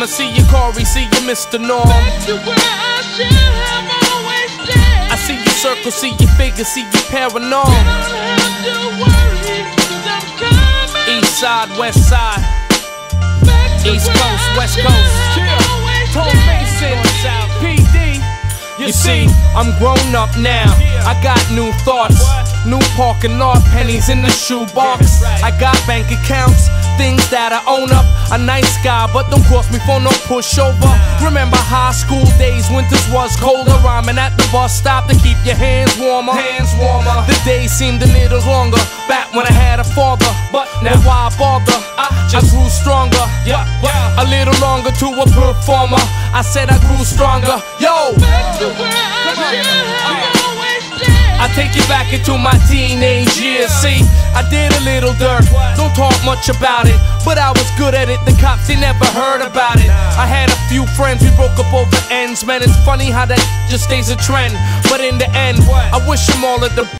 I'ma see you, Corey, see you, Mr. Norm. Back to where I should have always stayed. I see your circle, see your figure, see your paranormal. You don't have to worry, 'cause I'm coming. East side, west side, Back to East where Coast, I West should Coast. have always Tom stayed. Mason, South PD. You see, I'm grown up now. I got new thoughts, new parking lot, pennies in the shoebox. I got bank accounts, things that I own up. A nice guy, but don't cross me for no pushover. Remember high school days, winters was colder. Rhyming at the bus stop to keep your hands warmer. The days seemed a little longer back when I had a father. But now why bother? I grew stronger. A little longer to a performer. I said I grew stronger. Yo! Back to where I should have always stayed. I take you back into my teenage years. See, I did a little dirt, don't talk much about it, but I was good at it. The cops, they never heard about it. I had a few friends, we broke up over ends. Man, it's funny how that just stays a trend. But in the end, I wish them all at the